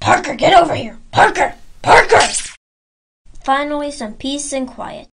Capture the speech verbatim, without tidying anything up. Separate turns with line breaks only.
Parker, get over here! Parker! Parker!
Finally, some peace and quiet.